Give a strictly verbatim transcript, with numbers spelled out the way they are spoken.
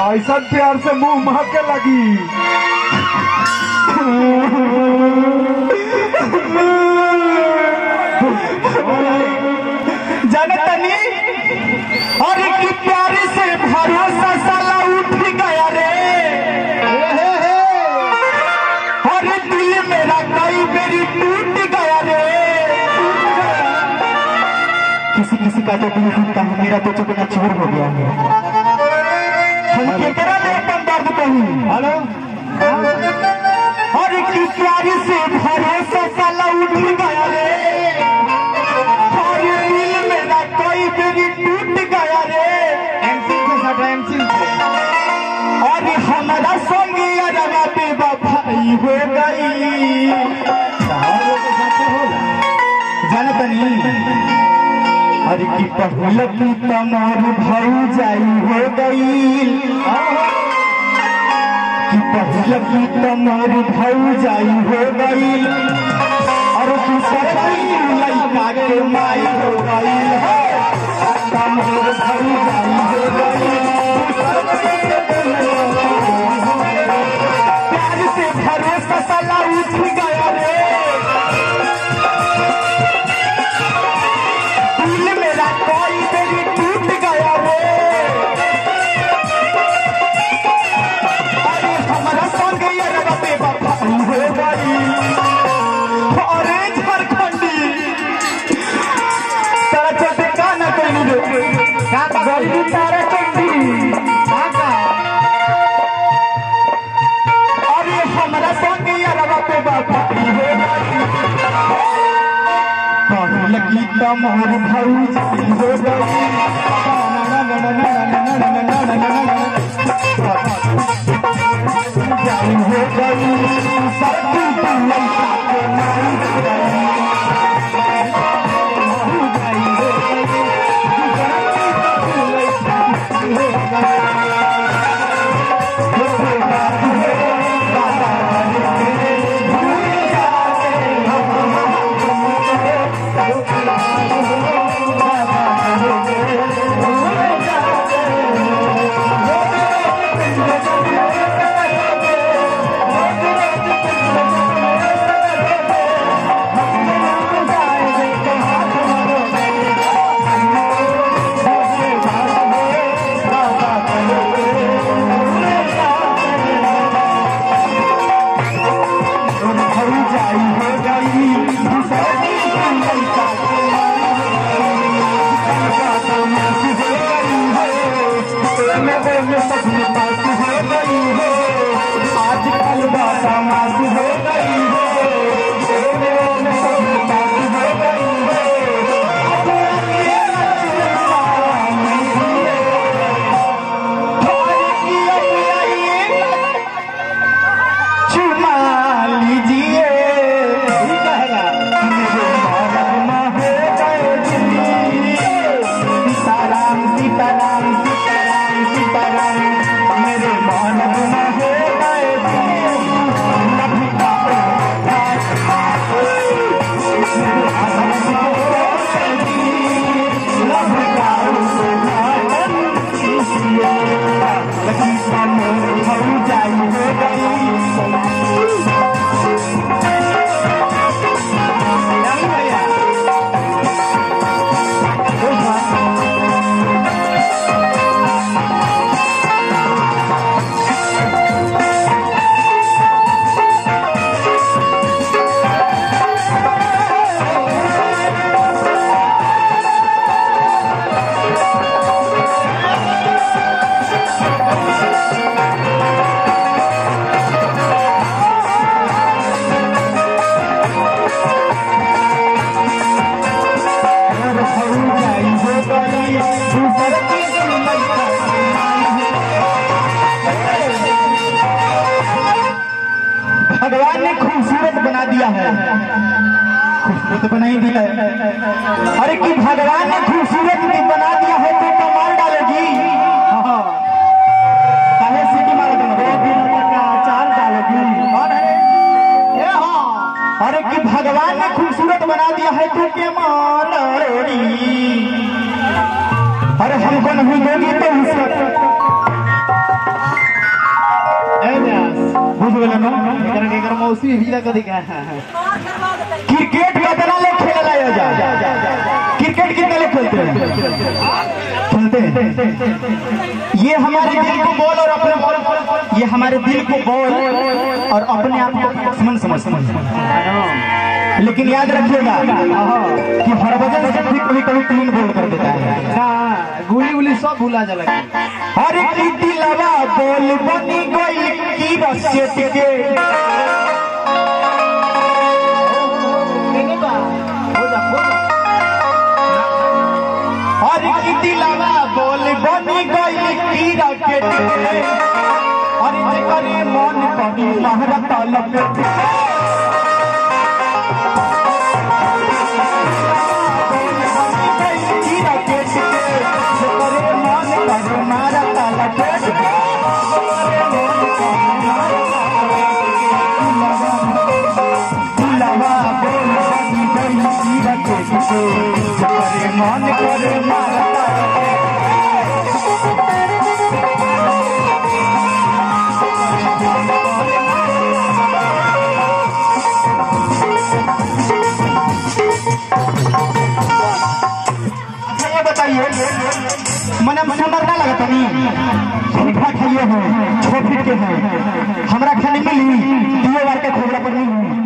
ऐसा प्यार से मुंह महके लगी। जाने तनी और की प्यार से भरोसा साला उठ गया रे। और दिल मेरा कई मेरी टूट गया रे। किसी किसी का तो दिल टूटता है, मेरा तो चुपना चूर हो गया है। हम केकरा ले अपन दर्द कहूं। हेलो और की प्यार से भरोसा साला उठ गया रे। और दिल मेरा कोई मेरी टूट गया रे। एमसी के साथ एमसी और हमारा संग यारा बेवफाई हो गई। जाना तनी अरे की पहले की तमार भाई जाई हो गई। कि पहले की तमार भाई जाई हो गई और दूसरे की लड़का के माई हो गई। तमार भाई जाई हो गई प्यार से भरोसा साला उठ गया रे। दिल मेरा कोई मेरी टूट गया रे। अरे हमारा संग यार बेवफाई हो गई। अरे झारखंडी तारा चलते का ना कहीं रे का गलती तारा चलती का। अरे हमारा संग यार बेवफाई हो गई। पहले की तमार भाई हो गई। जाई हो गई सबकी लड़का के माई हो गई। जाई हो गई लड़का हो आजकल बात मास हो गई है। चुमा लीजिए सीताराम सीताराम सीताराम सीताराम मेरे मन हो भगवान ने खूबसूरत बना दिया है। खूबसूरत बना ही दिया है। अरे कि भगवान ने खूबसूरत बना दिया है तो कमाल डालेगी। काहे सीटी मार दो चार डालेगी। अरे कि भगवान ने खूबसूरत बना दिया है तो के माल। अरे हमको नहीं दोगी तो ना एकर एकर मौसी भी लगा दिखा क्रिकेट कितना लोग खेला जा क्रिकेट कितने लोग खेलते हैं खेलते हैं ये हमारे दिल को बॉल और अपने बॉल ये हमारे दिल को बॉल और अपने आप को बैट्समैन समझते लेकिन याद रखिएगा कि हरभजन सिंह भी कभी कभी क्लीन बोल कर देता है ना गुली गुली सब भूला जा लगी अरे की दिलवा बोल बनी गई की रसेट के अरे की दिलवा बोल बनी गई की रसेट के अरे करे मन कभी महारत लपेट मन करे मारता अच्छा ये बताइए मने सुंदर ना लगता नहीं ठीक ठाक है ये है छह फीट के हैं हमरा खाने मिली दो बार के खोबरा पर नहीं